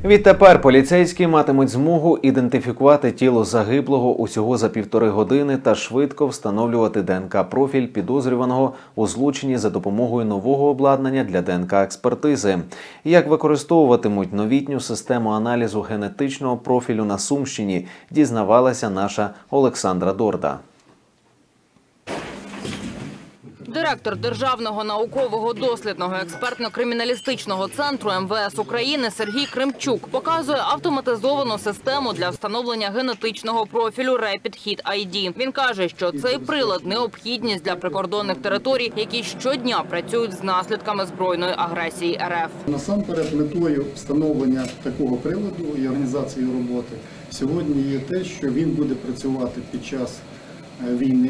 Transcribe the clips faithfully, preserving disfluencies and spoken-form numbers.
Відтепер поліцейські матимуть змогу ідентифікувати тіло загиблого усього за півтори години та швидко встановлювати Д Н К-профіль підозрюваного у злочині за допомогою нового обладнання для Д Н К-експертизи. Як використовуватимуть новітню систему аналізу генетичного профілю на Сумщині, дізнавалася наша Олександра Дорда. Директор Державного наукового дослідного експертно-криміналістичного центру Ем Ве Ес України Сергій Кремчук показує автоматизовану систему для встановлення генетичного профілю Репід Хіт Ай Ді. Він каже, що цей прилад – необхідність для прикордонних територій, які щодня працюють з наслідками збройної агресії Ер Еф. Насамперед метою встановлення такого приладу і організації роботи сьогодні є те, що він буде працювати під час війни.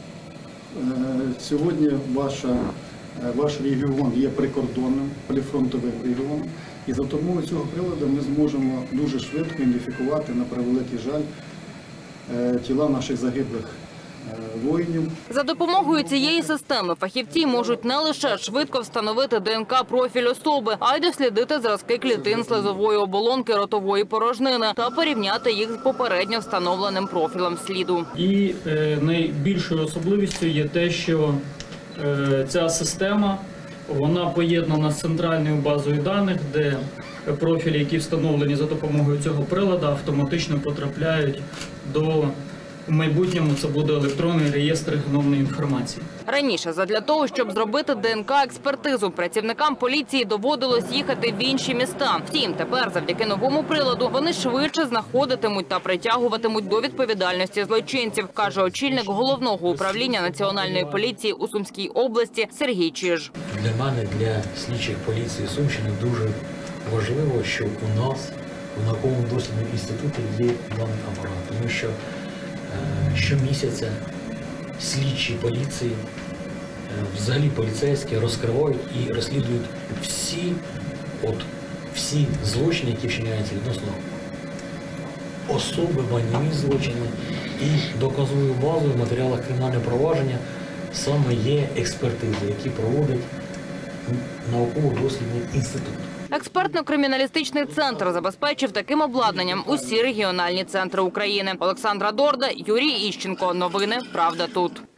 Сьогодні ваша, ваш регіон є прикордонним, прифронтовим регіоном, і за допомогою цього приладу ми зможемо дуже швидко ідентифікувати, на превеликий жаль, тіла наших загиблих воїнів. За допомогою цієї системи фахівці можуть не лише швидко встановити Д Н К-профіль особи, а й дослідити зразки клітин слизової оболонки ротової порожнини та порівняти їх з попередньо встановленим профілем сліду. І е, найбільшою особливістю є те, що е, ця система, вона поєднана з центральною базою даних, де профілі, які встановлені за допомогою цього приладу, автоматично потрапляють до в майбутньому це буде електронний реєстр геномної інформації. Раніше, задля того, щоб зробити Д Н К-експертизу, працівникам поліції доводилось їхати в інші міста. Втім, тепер, завдяки новому приладу, вони швидше знаходитимуть та притягуватимуть до відповідальності злочинців, каже очільник Головного управління Національної поліції у Сумській області Сергій Чиж. Для мене, для слідчих поліції Сумщини, дуже важливо, що у нас у науковому дослідному інституті є даний апарат, тому що щомісяця слідчі поліції, взагалі поліцейські, розкривають і розслідують всі, от, всі злочини, які вчиняються відносно особи, майнові злочини. І доказовою базою в матеріалах кримінального провадження саме є експертизи, які проводить науково-дослідний інститут. Експертно-криміналістичний центр забезпечив таким обладнанням усі регіональні центри України. Олександра Дорда, Юрій Іщенко. Новини «Правда тут».